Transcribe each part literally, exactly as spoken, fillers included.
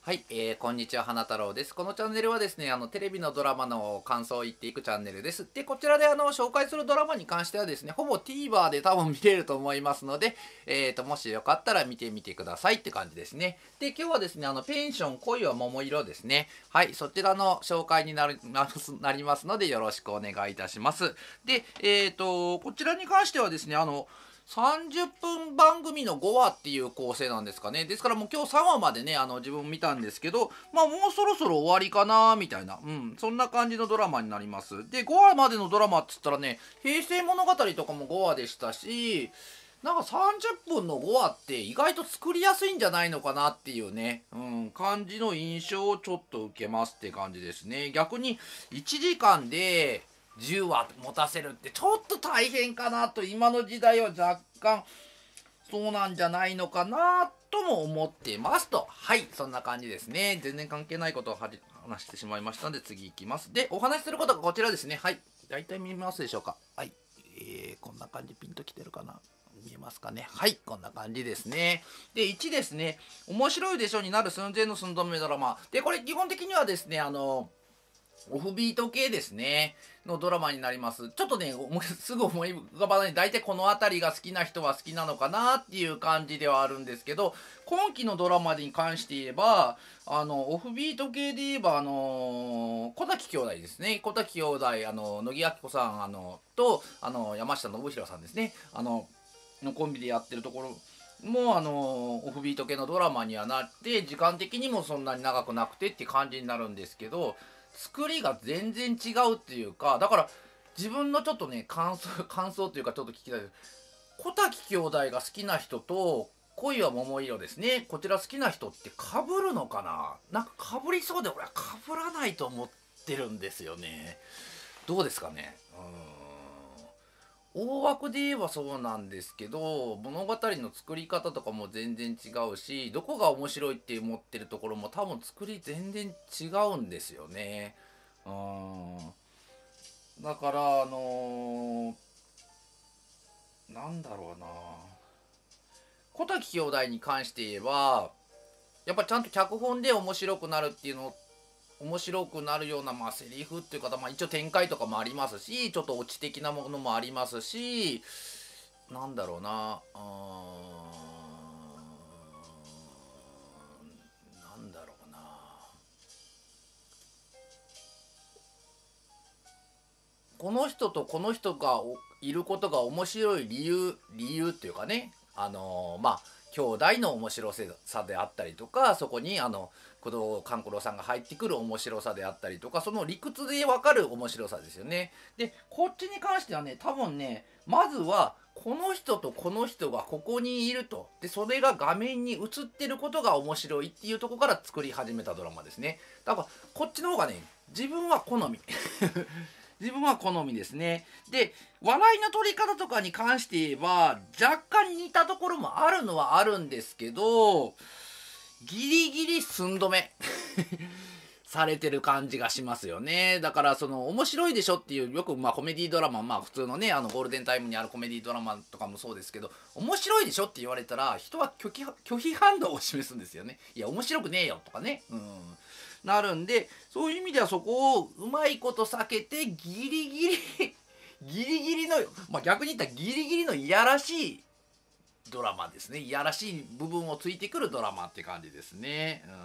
はい、えー、こんにちは、花太郎です。このチャンネルはですね、あの、テレビのドラマの感想を言っていくチャンネルです。で、こちらであの、紹介するドラマに関してはですね、ほぼ TVer で多分見れると思いますので、えーと、もしよかったら見てみてくださいって感じですね。で、今日はですね、あの、ペンション恋は桃色ですね。はい、そちらの紹介になりますなりますので、よろしくお願いいたします。で、えーと、こちらに関してはですね、あの、さんじゅっぷん番組のごわっていう構成なんですかね。ですからもう今日さんわまでね、あの自分見たんですけど、まあもうそろそろ終わりかなみたいな、うん、そんな感じのドラマになります。で、ごわまでのドラマっつったらね、平成物語とかもごわでしたし、なんかさんじゅっぷんのごわって意外と作りやすいんじゃないのかなっていうね、うん、感じの印象をちょっと受けますって感じですね。逆にいちじかんでじゅうわ持たせるってちょっと大変かなと、今の時代は若干そうなんじゃないのかなとも思ってますと。はい、そんな感じですね。全然関係ないことを話してしまいましたので次行きます。で、お話しすることがこちらですね。はい、大体見ますでしょうか。はい、えー、こんな感じ、ピンときてるかな、見えますかね。はい、こんな感じですね。で、いちですね、面白いでしょになる寸前の寸止めドラマ。で、これ基本的にはですね、あの、オフビート系ですね、のドラマになります。ちょっとね、すぐ思い浮かばない。大体この辺りが好きな人は好きなのかなっていう感じではあるんですけど、今期のドラマに関して言えば、あの、オフビート系で言えば、あのー、小滝兄弟ですね。小滝兄弟、あの、乃木明子さん、あの、と、あの、山下信弘さんですね。あの、のコンビでやってるところ、もうあのオフビート系のドラマにはなって時間的にもそんなに長くなくてって感じになるんですけど、作りが全然違うっていうか、だから自分のちょっとね感想感想というかちょっと聞きたいです。小滝兄弟が好きな人と恋は桃色ですね、こちら好きな人って被るのかな。なんか被りそうで俺は被らないと思ってるんですよね。どうですかね。うーん、大枠で言えばそうなんですけど、物語の作り方とかも全然違うし、どこが面白いって思ってるところも多分作り全然違うんですよね。うん。だから、あのーなんだろうな。小滝兄弟に関して言えば、やっぱちゃんと脚本で面白くなるっていうの面白くなるような、まあ、セリフっていうか、まあ、一応展開とかもありますし、ちょっとオチ的なものもありますし、なんだろうな、うーん、なんだろうな。この人とこの人がいることが面白い理由、理由っていうかね、あのーまあ、兄弟の面白さであったりとか、そこにあの工藤官九郎さんが入ってくる面白さであったりとか、その理屈でわかる面白さですよね。で、こっちに関してはね、多分ね、まずはこの人とこの人がここにいると。で、それが画面に映ってることが面白いっていうところから作り始めたドラマですね。だから、こっちの方がね、自分は好み。自分は好みですね。で、笑いの取り方とかに関して言えば、若干似たところもあるのはあるんですけど、ギリギリ寸止めされてる感じがしますよね。だからその面白いでしょっていう、よくまあコメディドラマ、まあ普通のね、あのゴールデンタイムにあるコメディドラマとかもそうですけど、面白いでしょって言われたら人は拒否拒否反応を示すんですよね。いや面白くねえよとかね。うん。なるんで、そういう意味ではそこをうまいこと避けてギリギリギリギリの、まあ逆に言ったらギリギリのいやらしいドラマですね。いやらしい部分をついてくるドラマって感じですね。うん。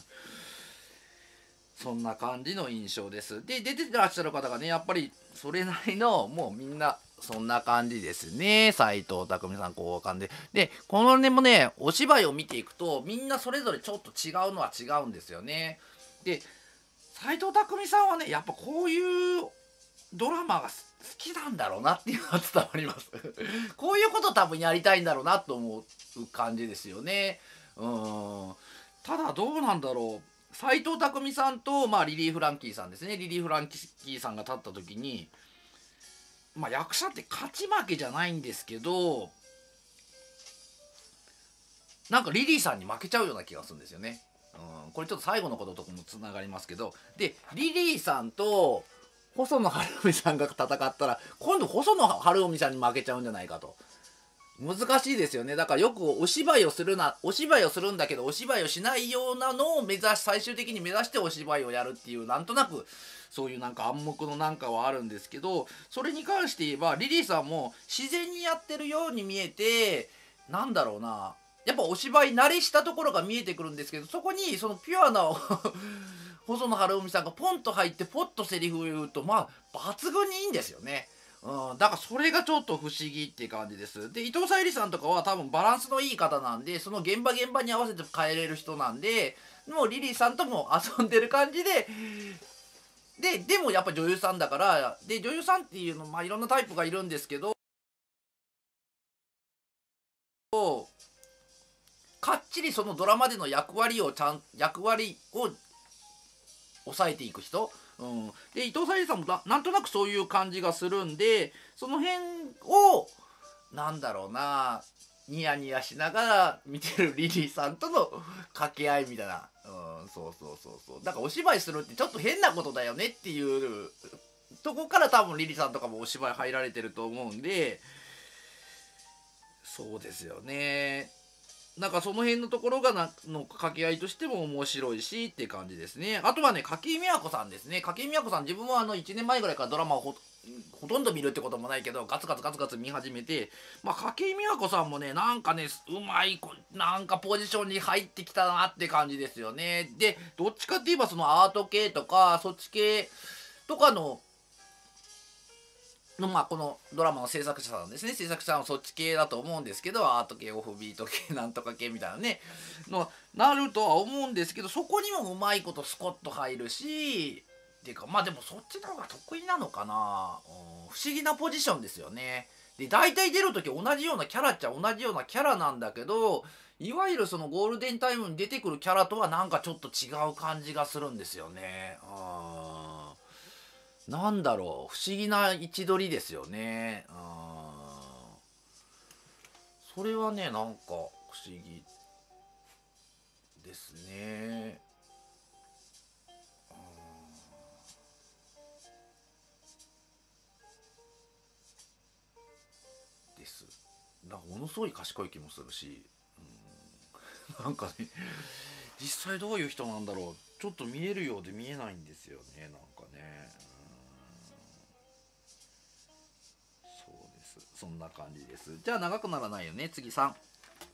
そんな感じの印象です。で、出てらっしゃる方がね、やっぱりそれなりの、もうみんな、そんな感じですね。斎藤工さん、こう感じで。で、このねもね、お芝居を見ていくと、みんなそれぞれちょっと違うのは違うんですよね。で、斎藤工さんはね、やっぱこういうドラマが好きなんだろうなっていうのは伝わります。こういうこと多分やりたいんだろうなと思う感じですよね。うん。ただどうなんだろう。斎藤工さんと、まあ、リリー・フランキーさんですね。リリー・フランキーさんが立った時に、まあ、役者って勝ち負けじゃないんですけど、なんかリリーさんに負けちゃうような気がするんですよね。うん、これちょっと最後のこととかもつながりますけど、で、リリーさんと細野晴臣さんが戦ったら、今度細野晴臣さんに負けちゃうんじゃないかと。 難しいですよね。だからよくお芝居をするな、お芝居をするんだけど、お芝居をしないようなのを目指し、最終的に目指してお芝居をやるっていう、なんとなく、そういうなんか暗黙のなんかはあるんですけど、それに関して言えば、リリーさんも自然にやってるように見えて、なんだろうな、やっぱお芝居慣れしたところが見えてくるんですけど、そこにそのピュアな細野晴臣さんがポンと入ってポッとセリフを言うと、まあ抜群にいいんですよね。うん、だからそれがちょっと不思議って感じです。で、伊藤沙莉さんとかは多分バランスのいい方なんで、その現場現場に合わせて変えれる人なんで、もうリリーさんとも遊んでる感じで、で、でもやっぱ女優さんだから、で、女優さんっていうの、まあいろんなタイプがいるんですけど、かっちりそのドラマでの役割をちゃん、役割を抑えていく人、うん、で伊藤沙莉さんもななんとなくそういう感じがするんで、その辺をなんだろうな、ニヤニヤしながら見てるリリーさんとの掛け合いみたいな、うん、そうそうそうそう、だからお芝居するってちょっと変なことだよねっていうとこから多分リリーさんとかもお芝居入られてると思うんで、そうですよね。なんかその辺のところがなの掛け合いとしても面白いしって感じですね。あとはね、筧美和子さんですね。筧美和子さん、自分もあのいちねんまえぐらいからドラマをほほとんど見るってこともないけど、ガツガツガツガツ見始めて、まあ筧美和子さんもね、なんかね、うまいこ、なんかポジションに入ってきたなって感じですよね。で、どっちかって言えばそのアート系とか、そっち系とかののまあこのドラマの制作者さんですね、制作者さんはそっち系だと思うんですけど、アート系、オフビート系、なんとか系みたいなねのなるとは思うんですけど、そこにもうまいことスコッと入るし、っていうかまあでもそっちの方が得意なのかな、うん、不思議なポジションですよね。で大体出る時同じようなキャラっちゃ同じようなキャラなんだけど、いわゆるそのゴールデンタイムに出てくるキャラとはなんかちょっと違う感じがするんですよね。あーなんだろう、不思議な位置取りですよね。うん。それはね、なんか不思議ですね。です。なんかものすごい賢い気もするし、うん、なんかね、実際どういう人なんだろう。ちょっと見えるようで見えないんですよね、なんかね。そうです。そんな感じです。じゃあ長くならないよね。次さん。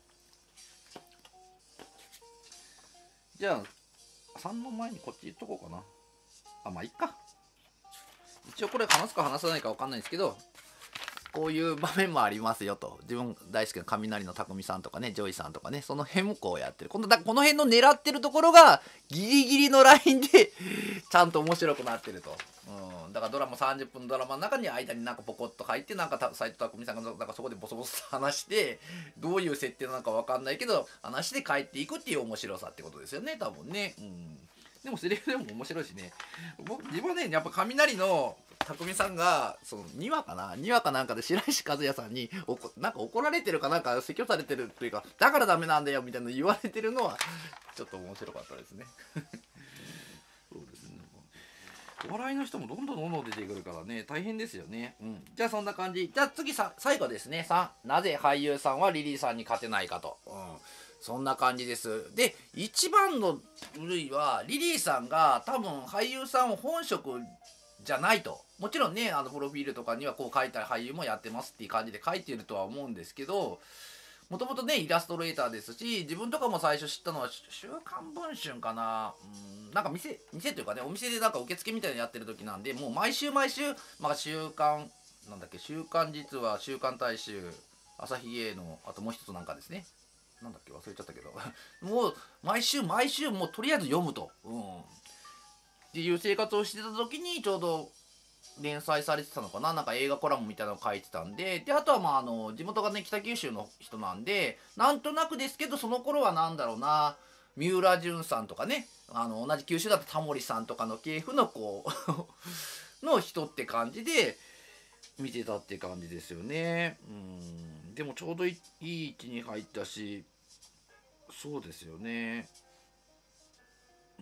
じゃあさんの前にこっち言っとこうかな。あ、まあいっか。一応これ話すか話さないか分かんないんですけど、こういう場面もありますよと。自分大好きな雷の匠さんとかね、ジョイさんとかね、その辺もこうやってる。このだこの辺の狙ってるところがギリギリのラインでちゃんと面白くなってると。うん、だからドラマさんじゅっぷんのドラマの中に間になんかポコッと入って、なんか斎藤匠さんがなんかそこでボソボソ話して、どういう設定なのか分かんないけど話して帰っていくっていう面白さってことですよね、多分ね。うん、でもセリフでも面白いしね。僕自分はね、やっぱ雷の匠さんがそのにわかなにわかなんかで白石和也さんにおこなんか怒られてるかなんか説教されてるというか、だからダメなんだよみたいなの言われてるのはちょっと面白かったですね。そうですね。お笑いの人もどんどんどんどん出てくるからね、大変ですよね。うん。じゃあそんな感じ。じゃあ次さ最後ですね。さん、なぜ俳優さんはリリーさんに勝てないかと。うん。そんな感じです。で、一番の部類はリリーさんが多分俳優さんを本職じゃないと。もちろんね、あのプロフィールとかにはこう書いた俳優もやってますっていう感じで書いてるとは思うんですけど、もともとねイラストレーターですし、自分とかも最初知ったのは「週刊文春」かな、うん、なんか店店というかね、お店でなんか受付みたいなのやってる時なんで、もう毎週毎週、まあ、週刊なんだっけ、週刊実は週刊大衆、朝日芸の、あともう一つなんかですね、なんだっけ忘れちゃったけどもう毎週毎週もうとりあえず読むと、うん、っていう生活をしてた時にちょうど連載されてたのかな、なんか映画コラムみたいなのを書いてたんで、であとはまああの地元がね北九州の人なんで、なんとなくですけどその頃はなんだろうな、三浦淳さんとかね、あの同じ九州だとタモリさんとかの系譜のこうの人って感じで見てたって感じですよね。うん、でもちょうどいい位置に入ったし、そうですよね。うん。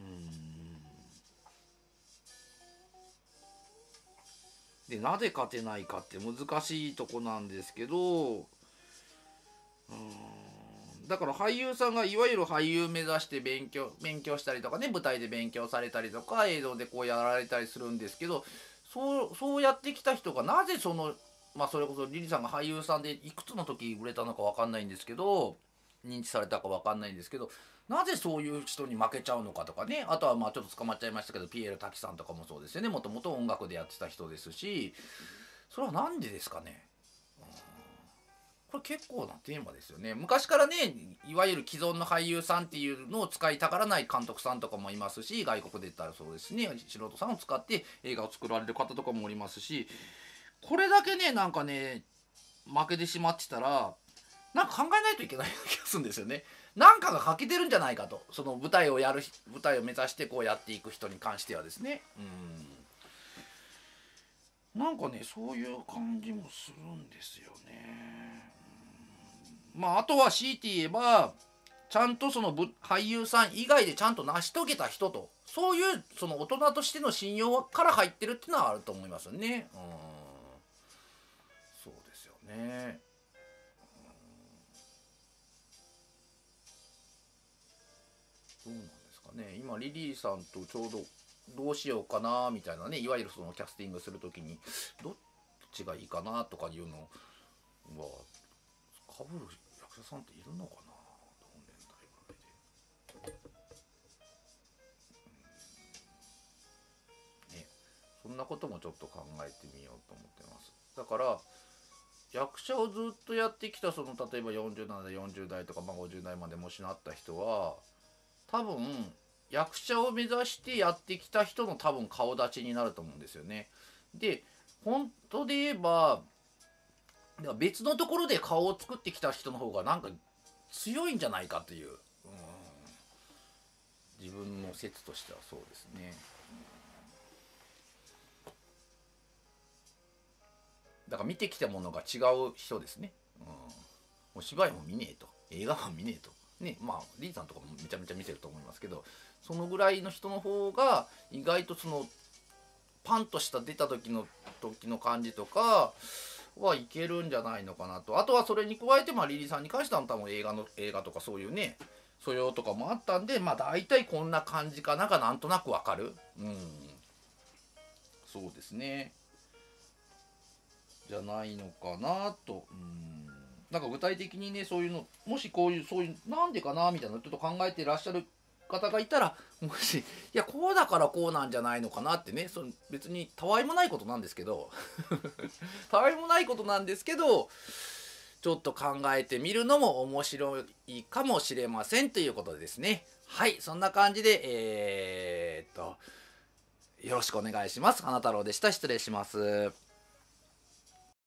でなぜ勝てないかって難しいとこなんですけど、 うーんだから俳優さんがいわゆる俳優目指して勉強勉強したりとかね、舞台で勉強されたりとか映像でこうやられたりするんですけど、そうそうやってきた人がなぜその、まあそれこそリリーさんが俳優さんでいくつの時売れたのかわかんないんですけど、認知されたかわかんないんですけど、なぜそういう人に負けちゃうのかとかね、あとはまあちょっと捕まっちゃいましたけど、ピエール滝さんとかもそうですよね。もともと音楽でやってた人ですし、それはなんでですかね。これ結構なテーマですよね。昔からね、いわゆる既存の俳優さんっていうのを使いたがらない監督さんとかもいますし、外国で言ったらそうですね、素人さんを使って映画を作られる方とかもおりますし、これだけね、なんかね、負けてしまってたら、なんか考えないといけない気がするんですよね。なんかが欠けてるんじゃないかと。その舞台をやる、舞台を目指してこうやっていく人に関してはですね。うん。なんかね、そういう感じもするんですよね。まあ、あとは強いて言えば、ちゃんとその俳優さん以外でちゃんと成し遂げた人と、そういうその大人としての信用から入ってるっていうのはあると思いますよね。うん。そうですよね。どうなんですかね。今、リリーさんとちょうどどうしようかなみたいなね、いわゆるそのキャスティングするときに、どっちがいいかなとかいうのは、かぶる役者さんっているのかな、同年代ぐらいで。ね、そんなこともちょっと考えてみようと思ってます。だから、役者をずっとやってきたその例えばよんじゅうななだいよんじゅうだいとか、まあ、ごじゅうだいまでもしなった人は多分役者を目指してやってきた人の多分顔立ちになると思うんですよね。で本当で言えば別のところで顔を作ってきた人の方がなんか強いんじゃないかという、うん、自分の説としてはそうですね。だから見てきたものが違う人ですね。うん、お芝居も見ねえと、映画も見ねえと。ね、まあ、リーさんとかもめちゃめちゃ見てると思いますけど、そのぐらいの人の方が、意外とその、パンとした出た時の、時の感じとか、はいけるんじゃないのかなと。あとはそれに加えて、まあ、リリーさんに関しては多分映画の、映画とかそういうね、素養とかもあったんで、まあ、大体こんな感じかながなんとなくわかる。うん。そうですね。じゃないのかなと。うん。なんか具体的にね、そういうの、もしこういう、そういう、なんでかなみたいな、ちょっと考えてらっしゃる方がいたら、もし、いや、こうだからこうなんじゃないのかなってね、その別にたわいもないことなんですけど、たわいもないことなんですけど、ちょっと考えてみるのも面白いかもしれませんということでですね。はい、そんな感じで、えー、っと、よろしくお願いします。花太郎でした。失礼します。